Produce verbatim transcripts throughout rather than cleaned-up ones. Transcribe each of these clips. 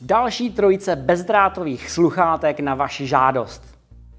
Další trojice bezdrátových sluchátek na vaši žádost.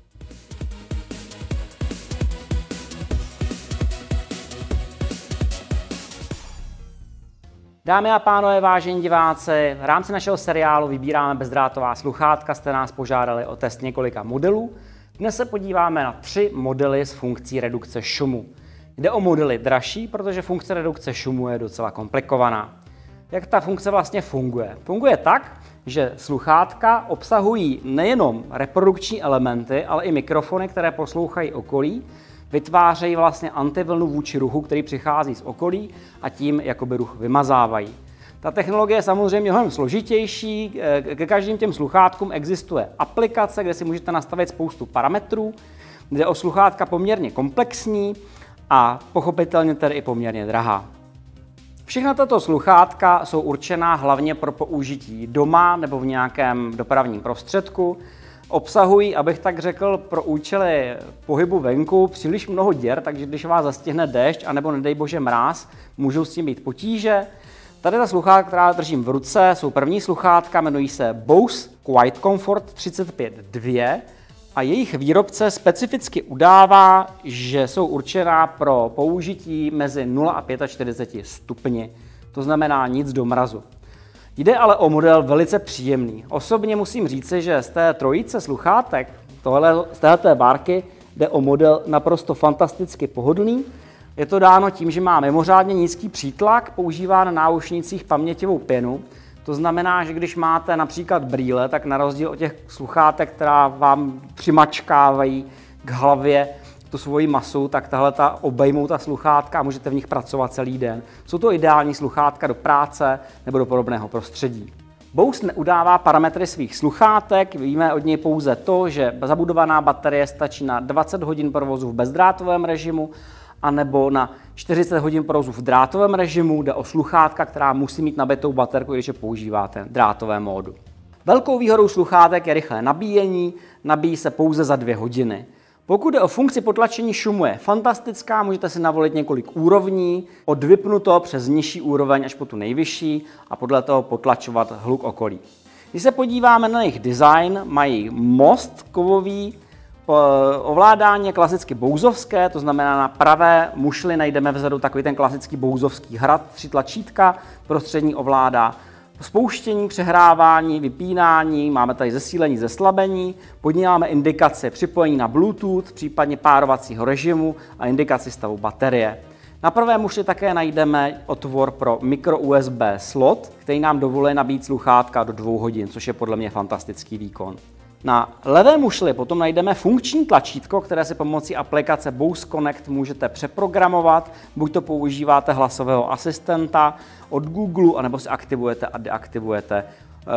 Dámy a pánové, vážení diváci, v rámci našeho seriálu Vybíráme bezdrátová sluchátka jste nás požádali o test několika modelů. Dnes se podíváme na tři modely s funkcí redukce šumu. Jde o modely dražší, protože funkce redukce šumu je docela komplikovaná. Jak ta funkce vlastně funguje? Funguje tak, že sluchátka obsahují nejenom reprodukční elementy, ale i mikrofony, které poslouchají okolí, vytvářejí vlastně antivlnu vůči ruchu, který přichází z okolí a tím jakoby ruch vymazávají. Ta technologie je samozřejmě mnohem složitější, ke každým těm sluchátkům existuje aplikace, kde si můžete nastavit spoustu parametrů, jde o sluchátka poměrně komplexní a pochopitelně tedy i poměrně drahá. Všechna tato sluchátka jsou určená hlavně pro použití doma nebo v nějakém dopravním prostředku. Obsahují, abych tak řekl, pro účely pohybu venku příliš mnoho děr, takže když vás zastihne déšť anebo nedej bože mráz, můžou s tím být potíže. Tady ta sluchátka, která držím v ruce, jsou první sluchátka, jmenují se Bose Quiet Comfort třicet pět dva a jejich výrobce specificky udává, že jsou určená pro použití mezi nula a čtyřicet pět stupni, to znamená nic do mrazu. Jde ale o model velice příjemný. Osobně musím říci, že z té trojice sluchátek, tohle, z této bárky, jde o model naprosto fantasticky pohodlný. Je to dáno tím, že má mimořádně nízký přítlak, používá na náušnicích paměťovou pěnu. To znamená, že když máte například brýle, tak na rozdíl od těch sluchátek, která vám přimačkávají k hlavě tu svoji masu, tak tahle ta obejmou ta sluchátka a můžete v nich pracovat celý den. Jsou to ideální sluchátka do práce nebo do podobného prostředí. Bose neudává parametry svých sluchátek, víme od něj pouze to, že zabudovaná baterie stačí na dvacet hodin provozu v bezdrátovém režimu anebo na čtyřicet hodin provozu v drátovém režimu. Jde o sluchátka, která musí mít nabitou baterku, když je používáte v drátovém módu. Velkou výhodou sluchátek je rychlé nabíjení, nabíjí se pouze za dvě hodiny. Pokud jde o funkci potlačení šumu, je fantastická, můžete si navolit několik úrovní, od vypnuto přes nižší úroveň až po tu nejvyšší a podle toho potlačovat hluk okolí. Když se podíváme na jejich design, mají most kovový, ovládání je klasicky bouzovské, to znamená na pravé mušli najdeme vzadu takový ten klasický bouzovský hrad, tři tlačítka, prostřední ovládá spouštění, přehrávání, vypínání, máme tady zesílení, zeslabení, pod ní máme indikaci připojení na Bluetooth, případně párovacího režimu a indikaci stavu baterie. Na pravé mušli také najdeme otvor pro micro U S B slot, který nám dovoluje nabít sluchátka do dvou hodin, což je podle mě fantastický výkon. Na levé mušli potom najdeme funkční tlačítko, které si pomocí aplikace Bose Connect můžete přeprogramovat, buď to používáte hlasového asistenta od Google, anebo si aktivujete a deaktivujete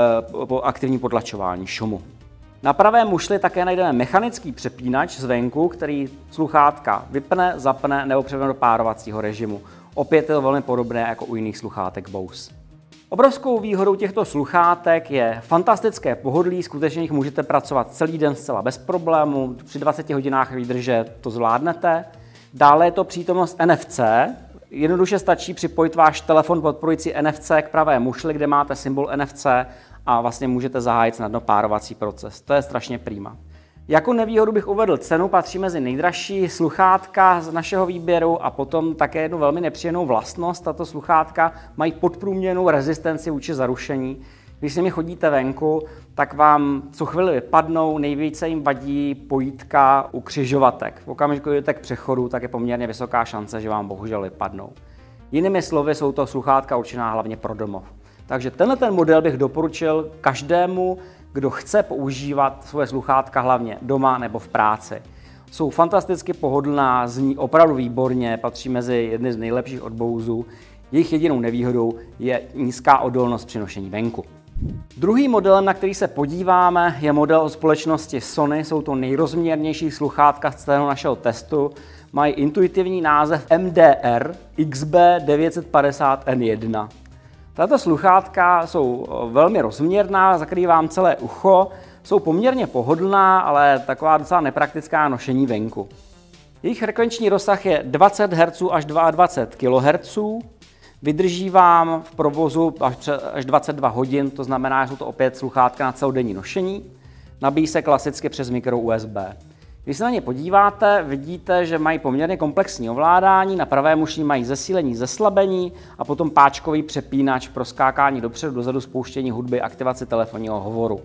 uh, aktivní potlačování šumu. Na pravé mušli také najdeme mechanický přepínač zvenku, který sluchátka vypne, zapne nebo převede do párovacího režimu. Opět je to velmi podobné jako u jiných sluchátek Bose. Obrovskou výhodou těchto sluchátek je fantastické pohodlí, skutečně jich můžete pracovat celý den zcela bez problémů, při dvaceti hodinách výdrže to zvládnete. Dále je to přítomnost N F C, jednoduše stačí připojit váš telefon podporující N F C k pravé mušli, kde máte symbol N F C a vlastně můžete zahájit snadno párovací proces. To je strašně prima. Jako nevýhodu bych uvedl cenu, patří mezi nejdražší sluchátka z našeho výběru a potom také jednu velmi nepříjemnou vlastnost. Tato sluchátka mají podprůměrnou rezistenci vůči zarušení. Když s nimi chodíte venku, tak vám co chvíli vypadnou, nejvíce jim vadí pojítka u křižovatek. V okamžiku, kdy jdete k přechodu, tak je poměrně vysoká šance, že vám bohužel vypadnou. Jinými slovy jsou to sluchátka určená hlavně pro domov. Takže tenhle ten model bych doporučil každému, kdo chce používat svoje sluchátka hlavně doma nebo v práci. Jsou fantasticky pohodlná, zní opravdu výborně, patří mezi jedny z nejlepších od Boseu. Jejich jedinou nevýhodou je nízká odolnost při nošení venku. Druhým modelem, na který se podíváme, je model od společnosti Sony. Jsou to nejrozměrnější sluchátka z celého našeho testu. Mají intuitivní název M D R X B devět set padesát N jedna. Tato sluchátka jsou velmi rozměrná, zakrývá vám celé ucho, jsou poměrně pohodlná, ale taková docela nepraktická nošení venku. Jejich frekvenční rozsah je dvacet hertzů až dvacet dva kilohertzů. Vydrží vám v provozu až dvacet dva hodin, to znamená, že jsou to opět sluchátka na celodenní nošení. Nabíjí se klasicky přes mikro U S B. Když se na ně podíváte, vidíte, že mají poměrně komplexní ovládání, na pravém uši mají zesílení, zeslabení a potom páčkový přepínač pro skákání dopředu, dozadu, spouštění hudby, aktivaci telefonního hovoru.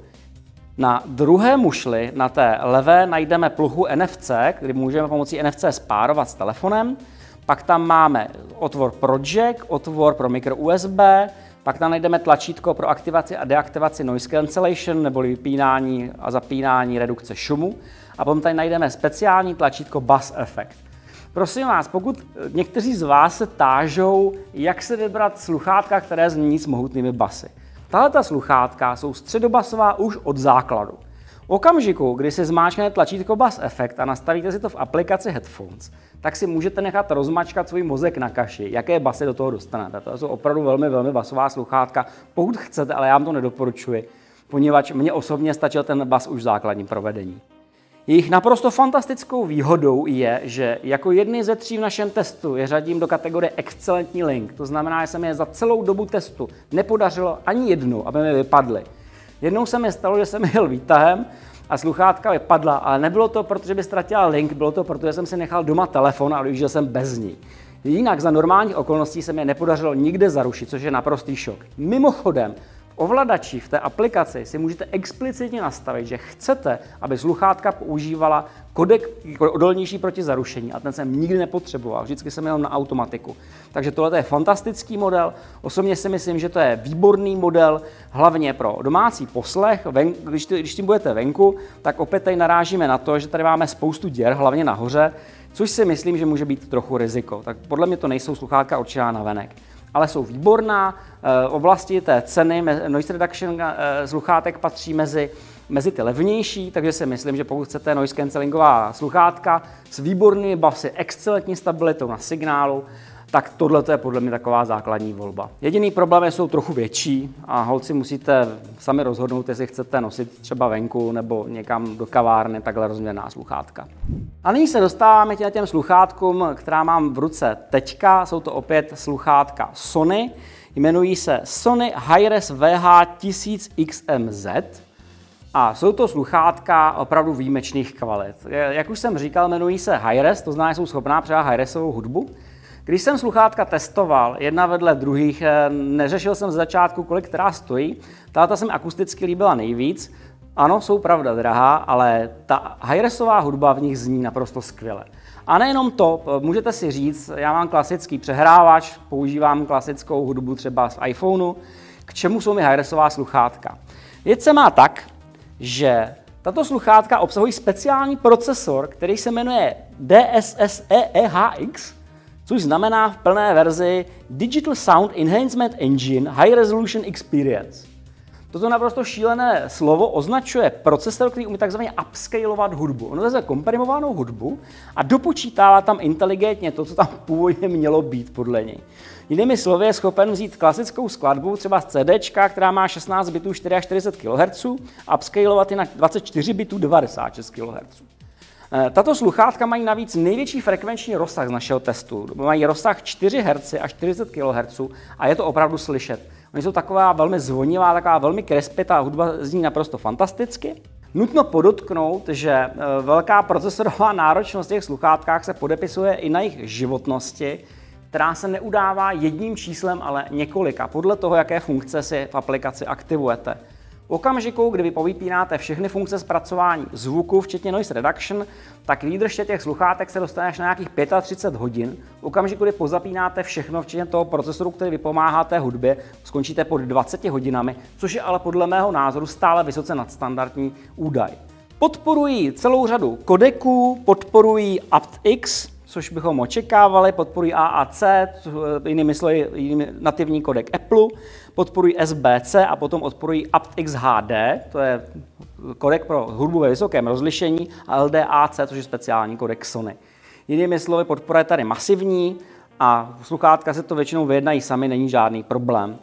Na druhé mušli, na té levé, najdeme pluhu N F C, kdy můžeme pomocí N F C spárovat s telefonem. Pak tam máme otvor pro jack, otvor pro mikro U S B, pak tam najdeme tlačítko pro aktivaci a deaktivaci noise cancellation, neboli vypínání a zapínání redukce šumu. A potom tady najdeme speciální tlačítko Bass Effect. Prosím vás, pokud někteří z vás se tážou, jak se vybrat sluchátka, které zní s mohutnými basy. Tahleta sluchátka jsou středobasová už od základu. V okamžiku, kdy si zmáčknete tlačítko Bass Effect a nastavíte si to v aplikaci Headphones, tak si můžete nechat rozmačkat svůj mozek na kaši, jaké basy do toho dostanete. To jsou opravdu velmi, velmi basová sluchátka, pokud chcete, ale já vám to nedoporučuji, poněvadž mně osobně stačil ten bas už v základním provedení. Jejich naprosto fantastickou výhodou je, že jako jedny ze tří v našem testu je řadím do kategorie excelentní link. To znamená, že se mi za celou dobu testu nepodařilo ani jednou, aby mi vypadly. Jednou se mi stalo, že jsem jel výtahem a sluchátka vypadla, ale nebylo to, protože by ztratila link, bylo to, protože jsem si nechal doma telefon a odjížděl jsem bez ní. Jinak za normálních okolností se mi nepodařilo nikde zarušit, což je naprostý šok. Mimochodem, v ovladači, v té aplikaci si můžete explicitně nastavit, že chcete, aby sluchátka používala kodek odolnější proti zarušení a ten jsem nikdy nepotřeboval, vždycky jsem měl na automatiku. Takže tohle je fantastický model, osobně si myslím, že to je výborný model, hlavně pro domácí poslech, ven, když, když tím budete venku, tak opět tady narážíme na to, že tady máme spoustu děr, hlavně nahoře, což si myslím, že může být trochu riziko. Tak podle mě to nejsou sluchátka určená na venek. Ale jsou výborná, v oblasti té ceny noise reduction sluchátek patří mezi, mezi ty levnější, takže si myslím, že pokud chcete noise cancellingová sluchátka s výbornými basy, excelentní stabilitou na signálu, tak tohle je podle mě taková základní volba. Jediný problém je, jsou trochu větší a holci musíte sami rozhodnout, jestli chcete nosit třeba venku nebo někam do kavárny takhle rozměrná sluchátka. A nyní se dostáváme k těm sluchátkům, která mám v ruce teďka. Jsou to opět sluchátka Sony. Jmenují se Sony Hi-Res V H tisíc X M Z. A jsou to sluchátka opravdu výjimečných kvalit. Jak už jsem říkal, jmenují se Hi-Res, to znamená, že jsou schopná přehrát Hi-Resovou hudbu. Když jsem sluchátka testoval, jedna vedle druhých, neřešil jsem z začátku, kolik která stojí. Tato se mi akusticky líbila nejvíc. Ano, jsou pravda drahá, ale ta Hi-Resová hudba v nich zní naprosto skvěle. A nejenom to, můžete si říct, já mám klasický přehrávač, používám klasickou hudbu třeba z iPhoneu, k čemu jsou mi Hi-Resová sluchátka. Věc se má tak, že tato sluchátka obsahují speciální procesor, který se jmenuje D S S E E H X, což znamená v plné verzi Digital Sound Enhancement Engine High Resolution Experience. Toto naprosto šílené slovo označuje procesor, který umí takzvaně upscalovat hudbu. On vezme komprimovanou hudbu a dopočítává tam inteligentně to, co tam původně mělo být podle něj. Jinými slovy je schopen vzít klasickou skladbu, třeba z CDčka, která má šestnáct bitů čtyřicet čtyři kilohertzů, a upscalovat ji na dvacet čtyři bitů devadesát šest kilohertzů. Tato sluchátka mají navíc největší frekvenční rozsah z našeho testu. Mají rozsah čtyři hertzy a čtyřicet kilohertzů a je to opravdu slyšet. Oni jsou taková velmi zvonivá, taková velmi crispy, ta hudba zní naprosto fantasticky. Nutno podotknout, že velká procesorová náročnost těch sluchátkách se podepisuje i na jejich životnosti, která se neudává jedním číslem, ale několika, podle toho, jaké funkce si v aplikaci aktivujete. V okamžiku, kdy vy povypínáte všechny funkce zpracování zvuku, včetně noise reduction, tak výdrž těch sluchátek se dostane až na nějakých třicet pět hodin. V okamžiku, kdy pozapínáte všechno, včetně toho procesoru, který vypomáhá té hudbě, skončíte pod dvaceti hodinami, což je ale podle mého názoru stále vysoce nadstandardní údaj. Podporují celou řadu kodeků, podporují aptX, což bychom očekávali, podporují A A C, jinými slovy jinými nativní kodek Apple, podporují S B C a potom podporují aptX H D, to je kodek pro hudbu ve vysokém rozlišení, a L D A C, což je speciální kodek Sony. Jinými slovy, podpora je tady masivní a sluchátka se to většinou vyjednají sami, není žádný problém.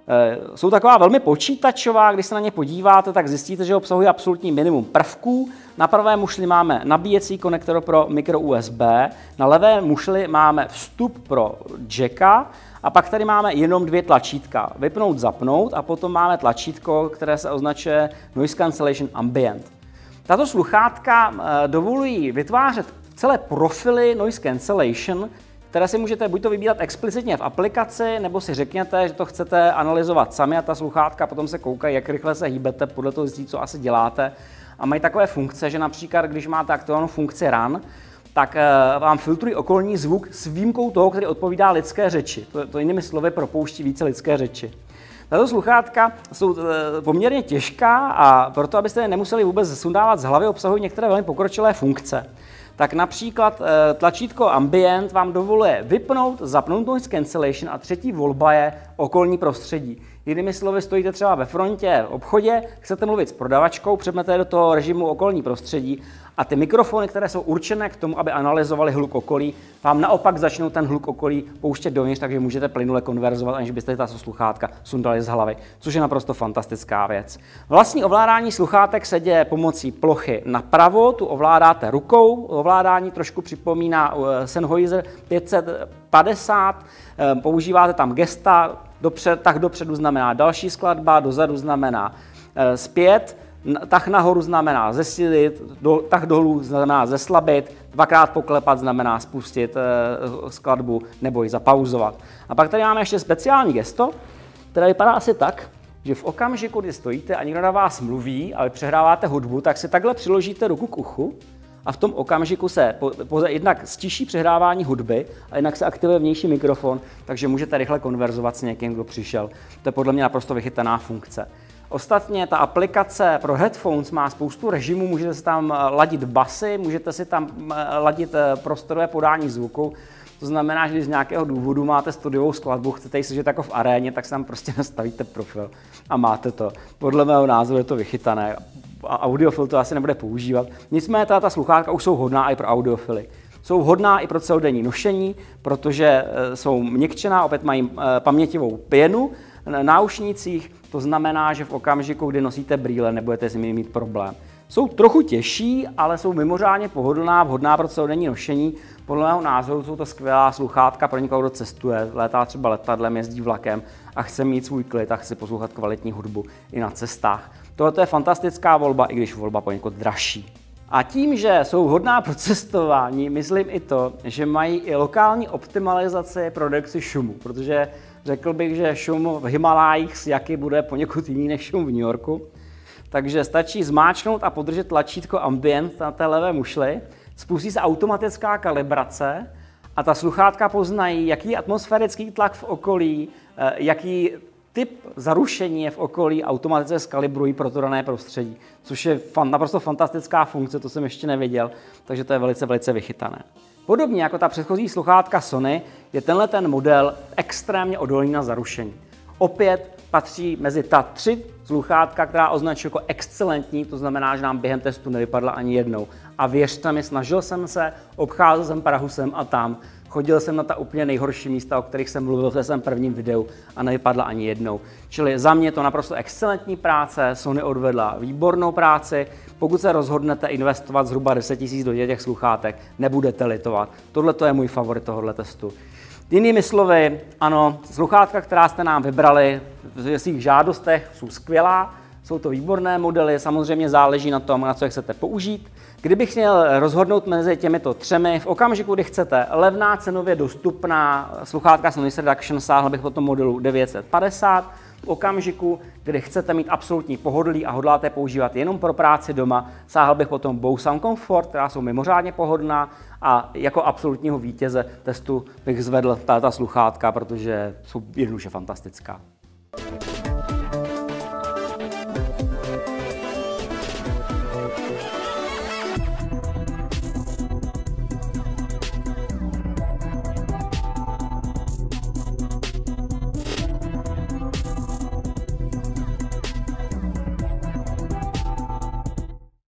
Jsou taková velmi počítačová, když se na ně podíváte, tak zjistíte, že obsahují absolutní minimum prvků. Na pravé mušli máme nabíjecí konektor pro micro U S B, na levé mušli máme vstup pro jacka a pak tady máme jenom dvě tlačítka. Vypnout, zapnout a potom máme tlačítko, které se označuje Noise Cancellation Ambient. Tato sluchátka dovolují vytvářet celé profily Noise Cancellation, které si můžete buď to vybírat explicitně v aplikaci, nebo si řekněte, že to chcete analyzovat sami a ta sluchátka potom se koukají, jak rychle se hýbete, podle toho zjistí, co asi děláte. A mají takové funkce, že například, když máte aktivovanou funkci run, tak vám filtrují okolní zvuk s výjimkou toho, který odpovídá lidské řeči. To, to jinými slovy propouští více lidské řeči. Tato sluchátka jsou poměrně těžká a proto, abyste je nemuseli vůbec sundávat z hlavy, obsahují některé velmi pokročilé funkce. Tak například tlačítko Ambient vám dovoluje vypnout, zapnout Noise Cancellation a třetí volba je okolní prostředí. Jinými slovy, stojíte třeba ve frontě v obchodě, chcete mluvit s prodavačkou, přepnete do toho režimu okolní prostředí a ty mikrofony, které jsou určené k tomu, aby analyzovaly hluk okolí, vám naopak začnou ten hluk okolí pouštět dovnitř, takže můžete plynule konverzovat, aniž byste ta sluchátka sundali z hlavy, což je naprosto fantastická věc. Vlastní ovládání sluchátek se děje pomocí plochy napravo, tu ovládáte rukou, ovládání trošku připomíná Sennheiser pět set padesát, používáte tam gesta, dopřed, tak dopředu znamená další skladba, dozadu znamená e, zpět, tak nahoru znamená zesilit, do, tak dolů znamená zeslabit, dvakrát poklepat znamená spustit e, skladbu nebo ji zapauzovat. A pak tady máme ještě speciální gesto, které vypadá asi tak, že v okamžiku, kdy stojíte a někdo na vás mluví, ale přehráváte hudbu, tak si takhle přiložíte ruku k uchu a v tom okamžiku se po, po, jednak stiší přehrávání hudby a jednak se aktivuje vnější mikrofon, takže můžete rychle konverzovat s někým, kdo přišel. To je podle mě naprosto vychytaná funkce. Ostatně ta aplikace pro headphones má spoustu režimů, můžete si tam ladit basy, můžete si tam ladit prostorové podání zvuku. To znamená, že když z nějakého důvodu máte studiovou skladbu, chcete ji slyšet jako v aréně, tak si tam prostě nastavíte profil a máte to. Podle mého názoru je to vychytané. A audiofil to asi nebude používat. Nicméně ta sluchátka už jsou hodná i pro audiofily. Jsou hodná i pro celodenní nošení, protože jsou měkčená, opět mají paměťovou pěnu na náušnících, to znamená, že v okamžiku, kdy nosíte brýle, nebudete s nimi mít problém. Jsou trochu těžší, ale jsou mimořádně pohodlná, vhodná pro celodenní nošení. Podle mého názoru jsou to skvělá sluchátka pro někoho, kdo cestuje, létá třeba letadlem, jezdí vlakem a chce mít svůj klid a chce poslouchat kvalitní hudbu i na cestách. Tohle je fantastická volba, i když volba poněkud dražší. A tím, že jsou vhodná pro cestování, myslím i to, že mají i lokální optimalizaci pro redukci šumu, protože řekl bych, že šum v Himalájích s jaky bude poněkud jiný než šum v New Yorku. Takže stačí zmáčknout a podržet tlačítko Ambient na té levé mušli, spustí se automatická kalibrace a ta sluchátka poznají, jaký je atmosférický tlak v okolí, jaký typ zarušení je v okolí, automaticky skalibrují pro to dané prostředí, což je fan, naprosto fantastická funkce, to jsem ještě nevěděl, takže to je velice, velice vychytané. Podobně jako ta předchozí sluchátka Sony, je tenhle ten model extrémně odolný na zarušení. Opět patří mezi ta tři sluchátka, která označuji jako excelentní, to znamená, že nám během testu nevypadla ani jednou. A věřte mi, snažil jsem se, obcházel jsem Prahu sem a tam, chodil jsem na ta úplně nejhorší místa, o kterých jsem mluvil v svém prvním videu a nevypadla ani jednou. Čili za mě to naprosto excelentní práce, Sony odvedla výbornou práci. Pokud se rozhodnete investovat zhruba deset tisíc do těch sluchátek, nebudete litovat. Tohle je můj favorit tohoto testu. Jinými slovy, ano, sluchátka, která jste nám vybrali v svých žádostech, jsou skvělá, jsou to výborné modely, samozřejmě záleží na tom, na co je chcete použít. Kdybych měl rozhodnout mezi těmito třemi, v okamžiku, kdy chcete levná, cenově dostupná sluchátka s Noise Reduction, sáhl bych po tom modelu devět set padesát. V okamžiku, kdy chcete mít absolutní pohodlí a hodláte používat jenom pro práci doma, sáhl bych potom Bose Sound Comfort, která jsou mimořádně pohodlná a jako absolutního vítěze testu bych zvedl tato sluchátka, protože jsou jednoduše fantastická.